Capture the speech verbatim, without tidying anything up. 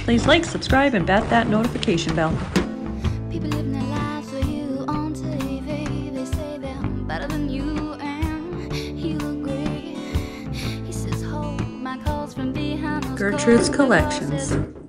Please like, subscribe, and bat that notification bell. People living their lives for you on T V. They say they're better than you, and you agree. He says, hold my calls from behind those Gertrude's closed Collections. doors.